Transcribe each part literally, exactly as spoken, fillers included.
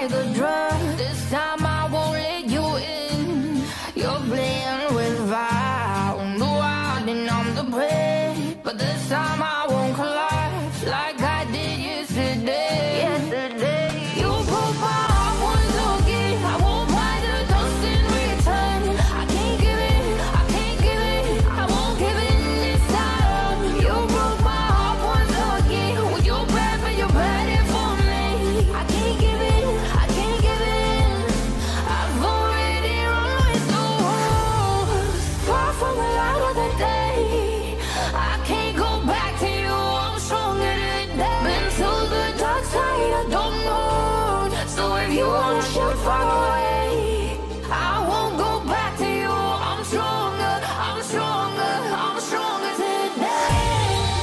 like a drug. This time I won't let you in. You're playing with fire. No, I think I'm the prey, but this time I won't collapse like I did yesterday. Yesterday, you broke my heart once again. I won't buy the dust in return. I can't give it, I can't give it, I won't give in this time. You broke my heart once again. With your breath and your bad it for me. I can't give it, I can't give it. I've already run with the wolves. Far from the light of the day. I can't go back to you, I'm stronger today. Been to the dark side, I don't know. So if you wanna shoot far away, I won't go back to you. I'm stronger, I'm stronger, I'm stronger today.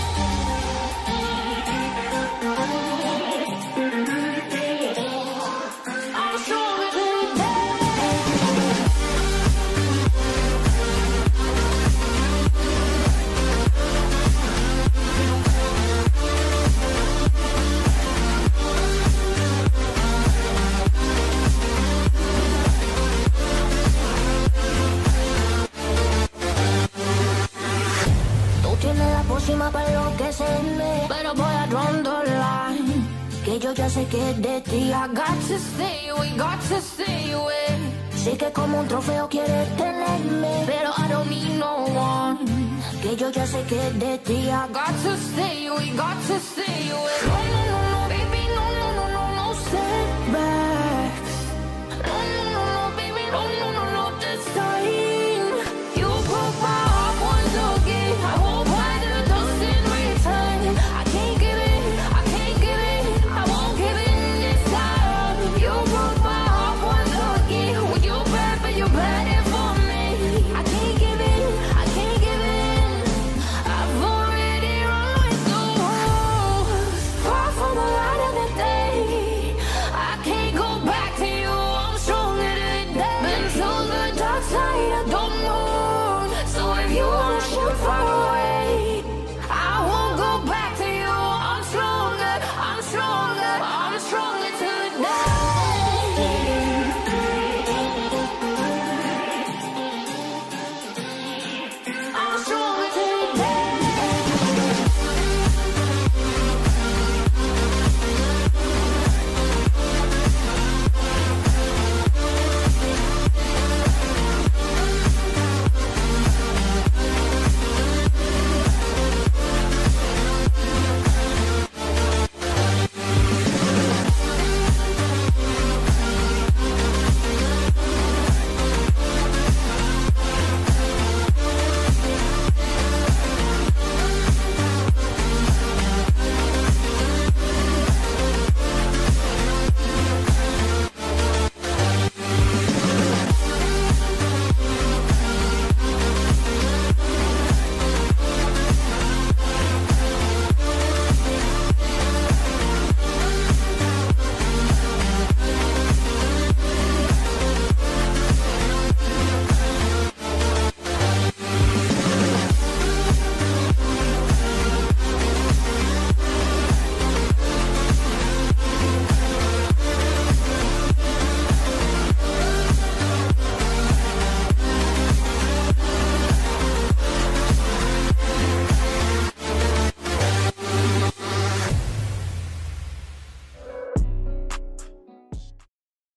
I'm stronger today. Tú tienes la próxima para enloquecerme, pero voy a draw the line. Que yo ya sé que es de ti. I got to stay away, got to stay away. Sé que como un trofeo quieres tenerme, pero I don't need no one. Que yo ya sé que es de ti. I got to stay away, got to stay away. No, no, no.